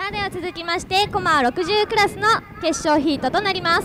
あ、では続きましてコマ60クラスの決勝ヒートとなります。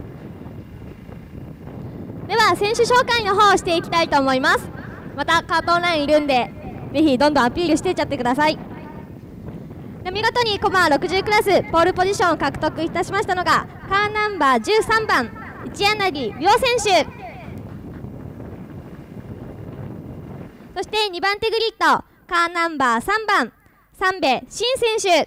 では選手紹介の方をしていきたいと思います。またカートンラインいるんでぜひどんどんアピールしていっちゃってください。で見事にコマ60クラスポールポジションを獲得いたしましたのがカーナンバー13番一柳亮選手、そして2番手グリッドカーナンバー3番三部新選手、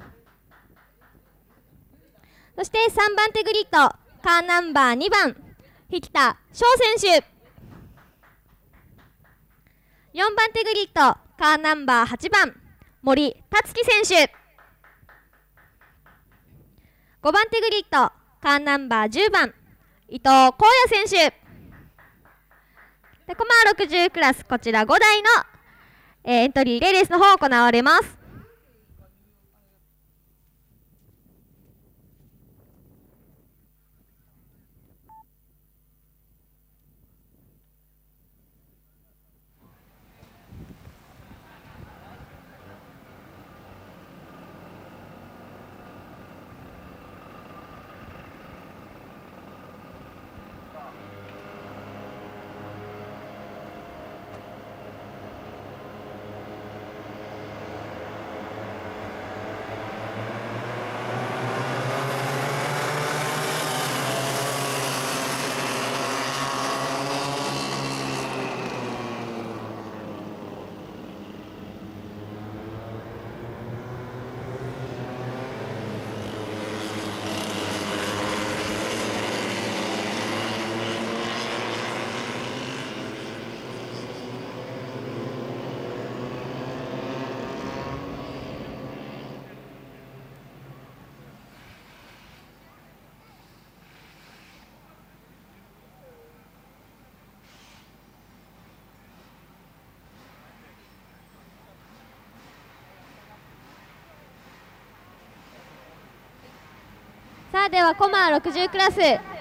そして3番手グリッドカーナンバー2番引田翔選手、4番手グリッドカーナンバー8番森達樹選手、5番手グリッドカーナンバー10番伊藤光也選手で、コマ60クラスこちら5台の、エントリーレースの方行われます。さあではコマ60クラス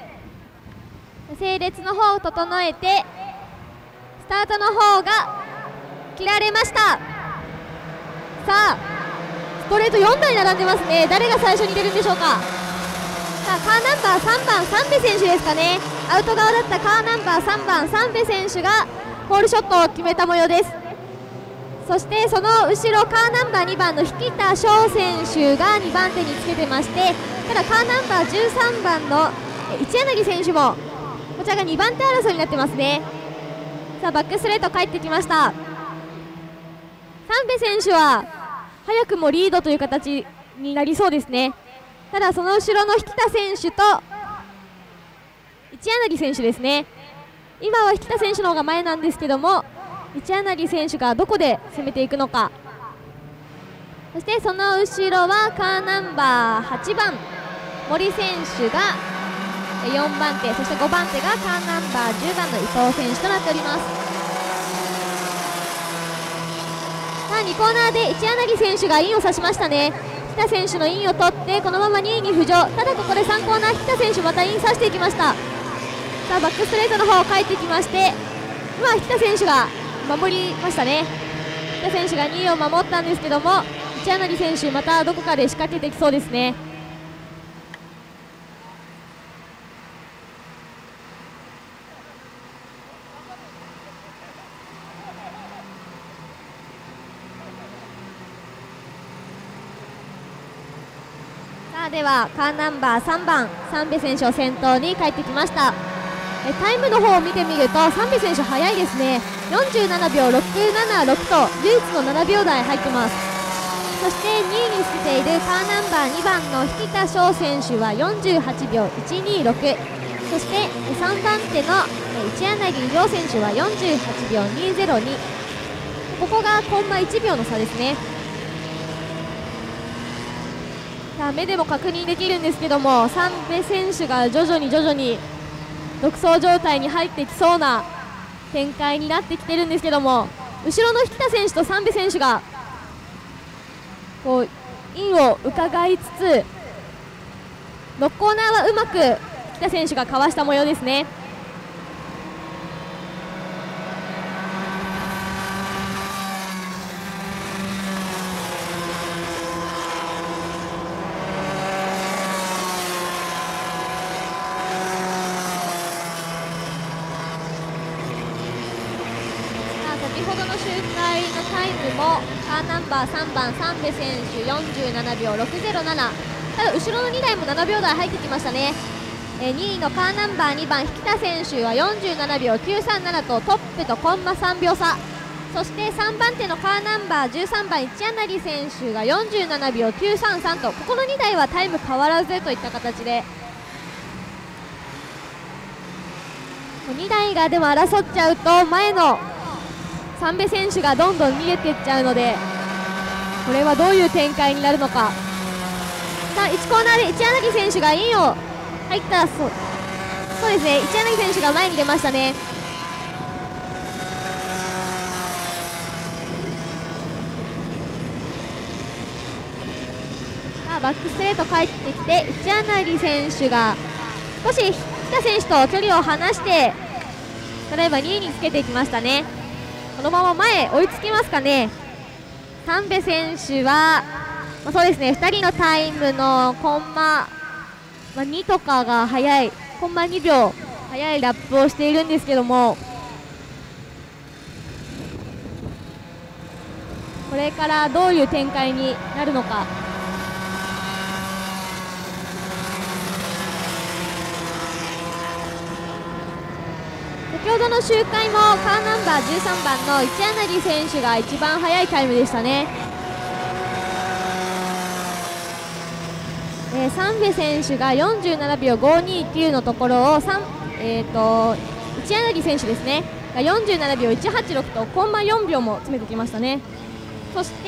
整列の方を整えてスタートの方が切られました。さあストレート4台並んでますね。誰が最初に出るんでしょうか。さあカーナンバー3番三部選手ですかね。アウト側だったカーナンバー3番三部選手がホールショットを決めた模様です。そしてその後ろカーナンバー2番の引田翔選手が2番手につけてまして、ただカーナンバー13番の一柳選手もこちらが2番手争いになってますね。さあバックストレート帰ってきました。三部選手は早くもリードという形になりそうですね。ただその後ろの引田選手と一柳選手ですね。今は引田選手の方が前なんですけども、一柳選手がどこで攻めていくのか。そしてその後ろはカーナンバー8番森選手が4番手、そして5番手がカーナンバー10番の伊藤選手となっております。さあ2コーナーで一柳選手がインを刺しましたね。引田選手のインを取ってこのまま2位に浮上。ただここで3コーナー引田選手またイン刺していきました。さあバックストレートの方帰ってきまして、今引田選手が守りましたね。引田選手が2位を守ったんですけども、一柳選手またどこかで仕掛けてきそうですね。さあではカーナンバー3番三部選手を先頭に帰ってきました。タイムの方を見てみると三部選手早いですね。47秒676と唯一の7秒台入ってます。そして2位につけているカーナンバー2番の引田翔選手は48秒126、そして3番手の一柳亮選手は48秒202。ここがコンマ1秒の差ですね。さあ目でも確認できるんですけども、三部選手が徐々に独走状態に入ってきそうな展開になってきてるんですけども、後ろの引田選手と三部選手がこうインを伺いつつ6コーナーはうまく引田選手がかわした模様ですね。 もカーナンバー3番三部選手47秒607、ただ後ろの2台も7秒台入ってきましたね。2位のカーナンバー2番引田選手は47秒937とトップとコンマ3秒差、そして3番手のカーナンバー13番一柳選手が47秒933と、ここの2台はタイム変わらずといった形で、2台がでも争っちゃうと前の三部選手がどんどん逃げていっちゃうので、これはどういう展開になるのか。さあ1コーナーで一柳選手がインを入った、そうですね、一柳選手が前に出ましたね。さあバックストレート帰ってきて一柳選手が少し引田選手と距離を離して、例えば2位につけていきましたね。このまま前追いつきますかね。三部選手は、そうですね、2人のタイムのコンマ、2とかが速い、コンマ2秒速いラップをしているんですけども、これからどういう展開になるのか。先ほどの周回もカーナンバー13番の一柳選手が一番速いタイムでしたね。三部選手が47秒529のところを一柳選手ですねが47秒186とコンマ4秒も詰めてきましたね。そして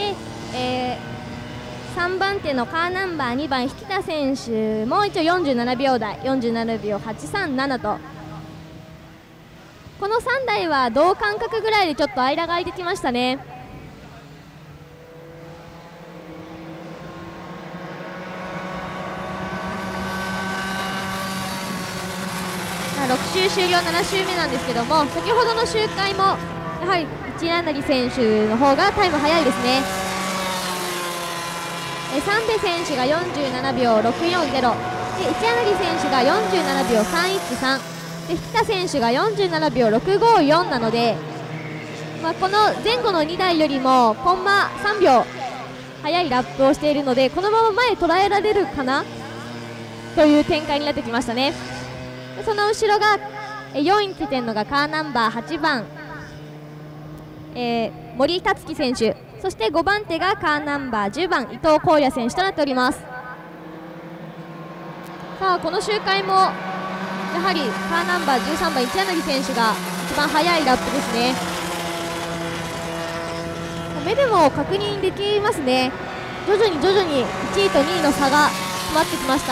、3番手のカーナンバー2番引田選手も一応47秒台47秒837と、この3台は同間隔ぐらいでちょっと間が空いてきましたね。6周終了7周目なんですけども、先ほどの周回もやはり一柳選手の方がタイム速いですね。三部選手が47秒640で一柳選手が47秒313で引田選手が47秒654なので、この前後の2台よりもコンマ3秒速いラップをしているので、このまま前捉えられるかなという展開になってきましたね。その後ろが4位についているのがカーナンバー8番、森達樹選手、そして5番手がカーナンバー10番伊藤光也選手となっております。さあこの周回もやはりカーナンバー13番一柳選手が一番速いラップですね。目でも確認できますね。徐々に1位と2位の差が詰まってきました。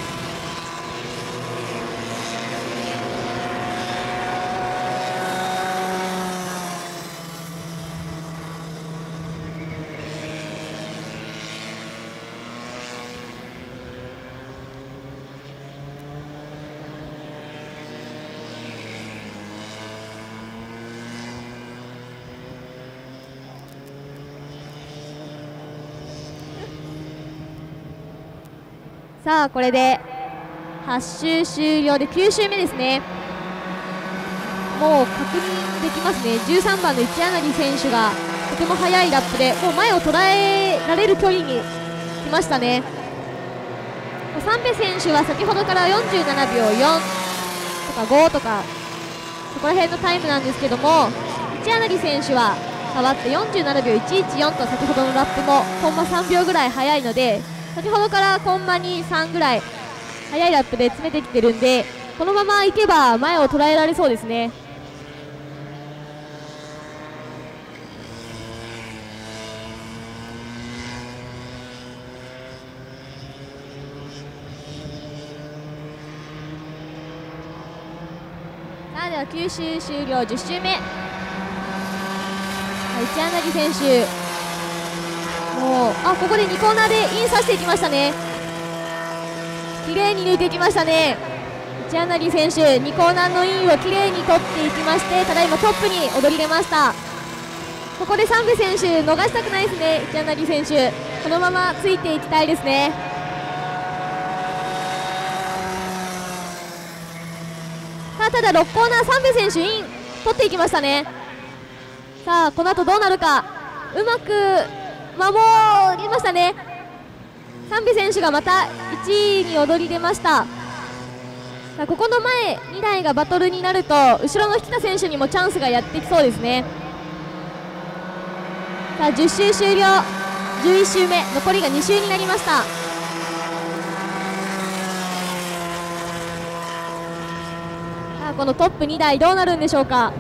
さあこれで8周終了で9周目ですね。もう確認できますね。13番の一柳選手がとても速いラップでもう前を捉えられる距離に来ましたね。三部選手は先ほどから47秒4とか5とかそこら辺のタイムなんですけども、一柳選手は変わって47秒114と先ほどのラップもコンマ3秒ぐらい速いので、先ほどからコンマ2、3ぐらい速いラップで詰めてきてるんで、このままいけば前を捉えられそうですね。さあでは9周終了10周目、一柳選手もうここで2コーナーでインさせていきましたね。綺麗に抜いていきましたね。一柳選手2コーナーのインを綺麗に取っていきまして、ただいまトップに躍り出ました。ここで三部選手逃したくないですね。一柳選手このままついていきたいですね。ただ6コーナー三部選手イン取っていきましたね。さあこの後どうなるか。 うまく守りましたね。サンビ選手がまた1位に躍り出ました。さあここの前2台がバトルになると後ろの引田選手にもチャンスがやってきそうですね。さあ10周終了、11周目、残りが2周になりました。さあこのトップ2台どうなるんでしょうか。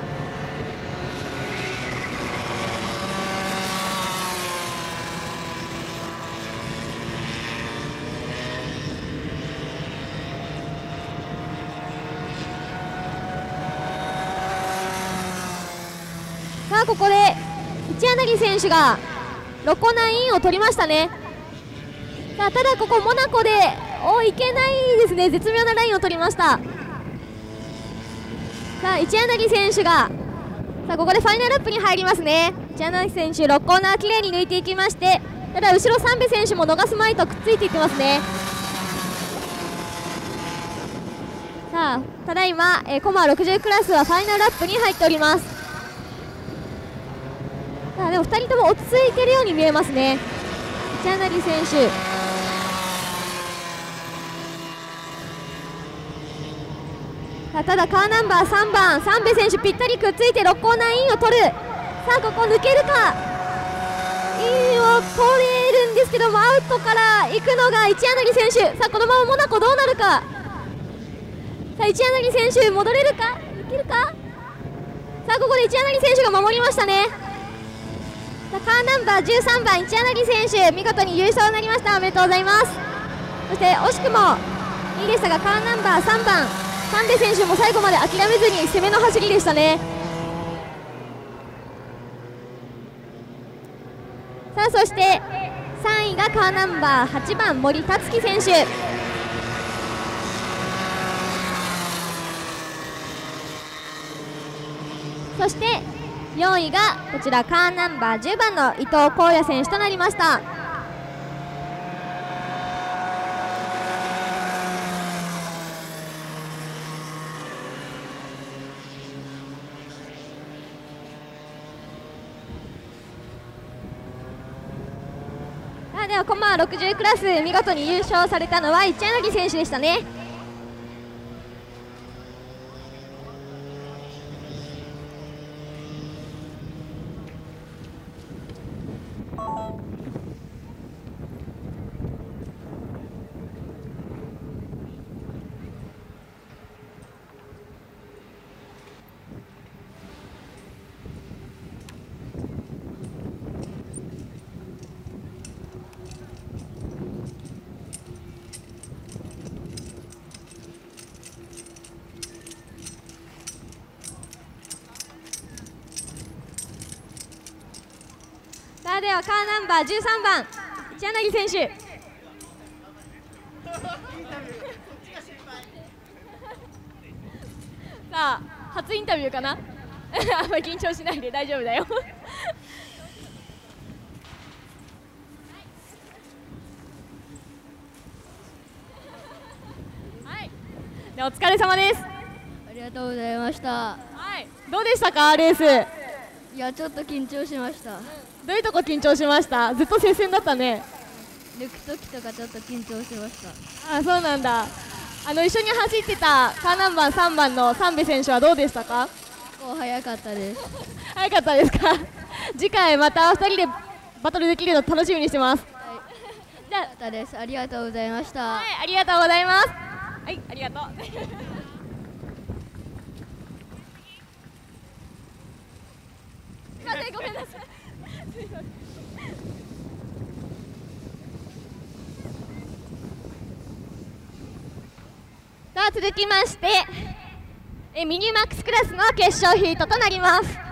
さあここで一柳選手がロコナインを取りましたね。さあただここモナコでいけないですね。絶妙なラインを取りました。さあ一柳選手がさあここでファイナルラップに入りますね。一柳選手6コーナーきれいに抜いていきまして、ただ後ろ三部選手も逃すまいとくっついていってますね。さあただいまコマ60クラスはファイナルラップに入っております。さあでも2人とも落ち着いているように見えますね。一柳選手さあただカーナンバー3番三部選手ぴったりくっついて6コーナーインを取る。さあここ抜けるか、インを取れるんですけどもアウトから行くのが一柳選手。さあこのままモナコどうなるか。さあ一柳選手戻れるか、いけるか。さあここで一柳選手が守りましたね。さあカーナンバー13番一柳選手見事に優勝になりました。おめでとうございます。そして惜しくも2位でしたがカーナンバー3番三部選手も最後まで諦めずに攻めの走りでしたね。さあそして3位がカーナンバー8番森達樹選手。そして4位がこちらカーナンバー10番の伊藤光也選手となりました。ではコマ60クラス見事に優勝されたのは一柳選手でしたね。さあではカーナンバー13番一柳選手さあ初インタビューかなあんまり緊張しないで大丈夫だよはい、でお疲れ様です。 ありがとうございました。 はい、どうでしたかレース。 いやちょっと緊張しました。 どういうとこ緊張しました。ずっと接戦だったね。 抜くときとかちょっと緊張しました。 あ、そうなんだ。一緒に走ってたカーナンバー3番の三部選手はどうでしたか。 こう早かったです。 早かったですか次回また2人でバトルできるの楽しみにしてます。 はい、じゃあです。ありがとうございました。 はい、ありがとうございます。はい、ありがとうごめんなさいさあ続きましてミニマックスクラスの決勝ヒートとなります。